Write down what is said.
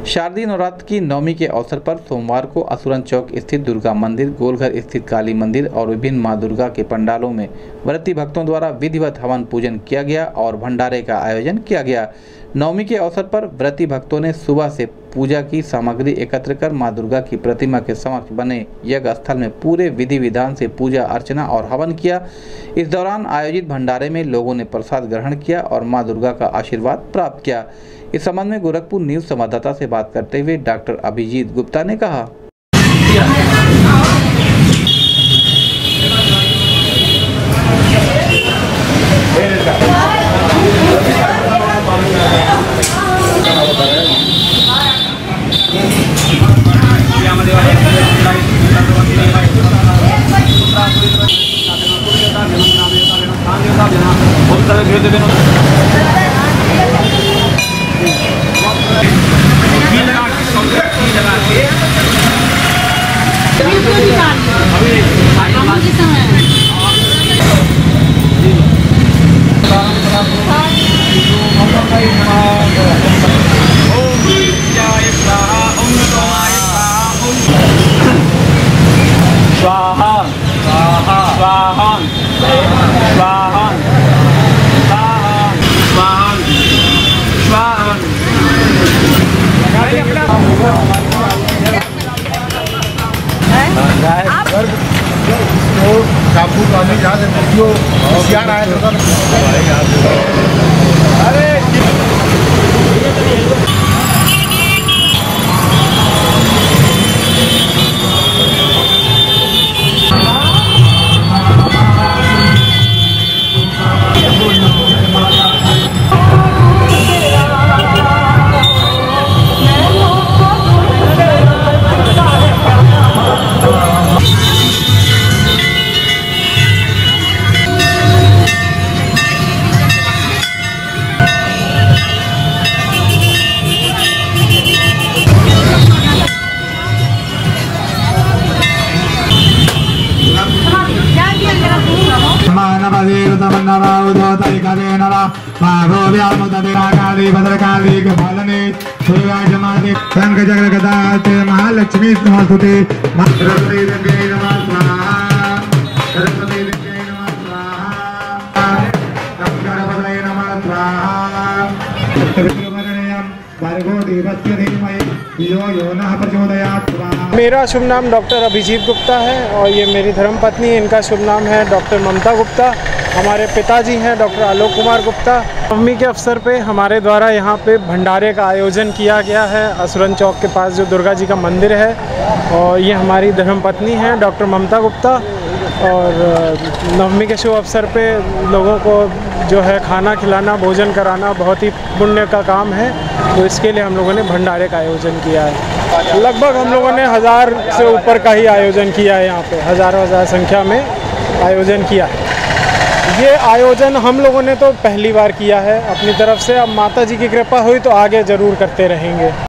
शारदीय नवरात्र की नवमी के अवसर पर सोमवार को असुरन चौक स्थित दुर्गा मंदिर, गोलघर स्थित काली मंदिर और विभिन्न मां दुर्गा के पंडालों में व्रती भक्तों द्वारा विधिवत हवन पूजन किया गया और भंडारे का आयोजन किया गया। नवमी के अवसर पर व्रती भक्तों ने सुबह से पूजा की सामग्री एकत्र कर मां दुर्गा की प्रतिमा के समक्ष बने यज्ञ स्थल में पूरे विधि विधान से पूजा अर्चना और हवन किया। इस दौरान आयोजित भंडारे में लोगों ने प्रसाद ग्रहण किया और मां दुर्गा का आशीर्वाद प्राप्त किया। इस संबंध में गोरखपुर न्यूज संवाददाता से बात करते हुए डॉक्टर अभिजीत गुप्ता ने कहा, स्वाहा स्वाहा स्वाहा स्वाहा स्वाहा स्वाहा काबू पानी जहाँ से वीडियो होशियार आए अरे महालक्ष्मी नमस्ते सरस्वती देवी नमः स्वाहा सरस्वती देवी नमः स्वाहा गणपतये नमः स्वाहा मेरा शुभ नाम डॉक्टर अभिजीत गुप्ता है और ये मेरी धर्मपत्नी, इनका शुभ नाम है डॉक्टर ममता गुप्ता। हमारे पिताजी हैं डॉक्टर आलोक कुमार गुप्ता। नवमी के अवसर पे हमारे द्वारा यहाँ पे भंडारे का आयोजन किया गया है असुरन चौक के पास जो दुर्गा जी का मंदिर है, और ये हमारी धर्मपत्नी हैं डॉक्टर ममता गुप्ता। और नवमी के शुभ अवसर पे लोगों को जो है खाना खिलाना, भोजन कराना बहुत ही पुण्य का काम है, तो इसके लिए हम लोगों ने भंडारे का आयोजन किया है। लगभग हम लोगों ने 1000 से ऊपर का ही आयोजन किया है, यहाँ पे हज़ार संख्या में आयोजन किया है। ये आयोजन हम लोगों ने तो पहली बार किया है अपनी तरफ से, अब माता जी की कृपा हुई तो आगे ज़रूर करते रहेंगे।